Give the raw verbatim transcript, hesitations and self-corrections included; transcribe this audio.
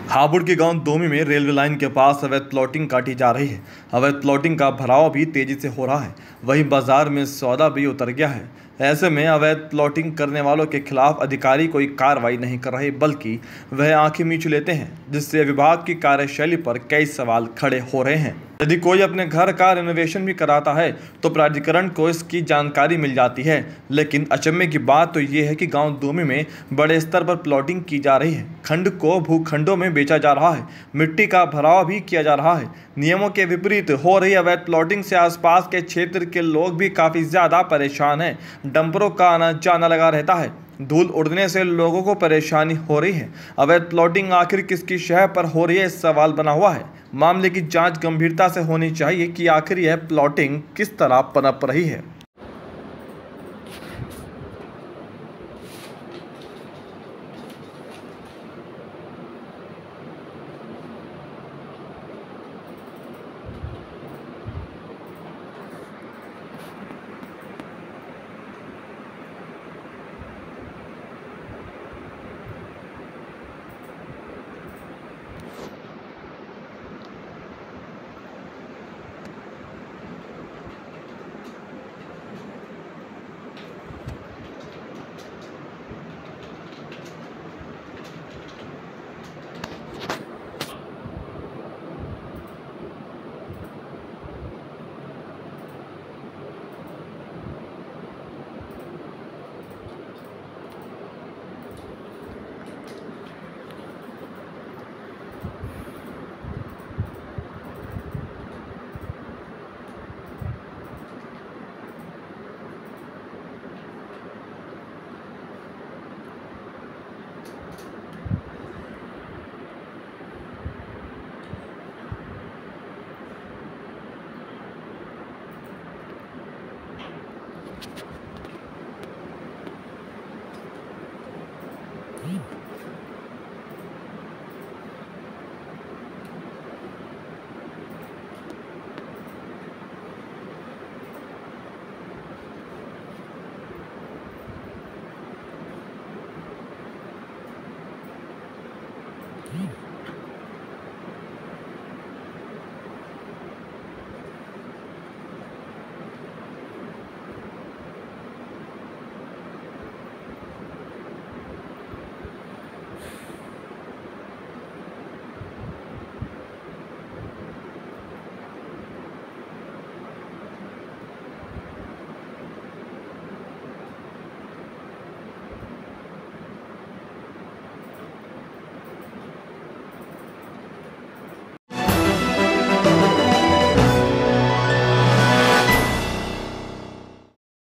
हापुड़ के गांव दोमी में रेलवे लाइन के पास अवैध प्लॉटिंग काटी जा रही है। अवैध प्लॉटिंग का भराव भी तेजी से हो रहा है, वहीं बाजार में सौदा भी उतर गया है। ऐसे में अवैध प्लॉटिंग करने वालों के खिलाफ अधिकारी कोई कार्रवाई नहीं कर रहे, बल्कि वह आंखें मीच लेते हैं, जिससे विभाग की कार्यशैली पर कई सवाल खड़े हो रहे हैं। यदि कोई अपने घर का रिनोवेशन भी कराता है तो प्राधिकरण को इसकी जानकारी मिल जाती है, लेकिन अचंभे की बात तो ये है कि गांव दोमी में बड़े स्तर पर प्लॉटिंग की जा रही है। खंड को भूखंडों में बेचा जा रहा है, मिट्टी का भराव भी किया जा रहा है। नियमों के विपरीत हो रही अवैध प्लॉटिंग से आसपास के क्षेत्र के लोग भी काफी ज्यादा परेशान हैं। डंपरों का आना जाना लगा रहता है, धूल उड़ने से लोगों को परेशानी हो रही है। अवैध प्लॉटिंग आखिर किसकी शह पर हो रही है, इस सवाल बना हुआ है। मामले की जांच गंभीरता से होनी चाहिए कि आखिर यह प्लॉटिंग किस तरह पनप रही है। Mm-hmm.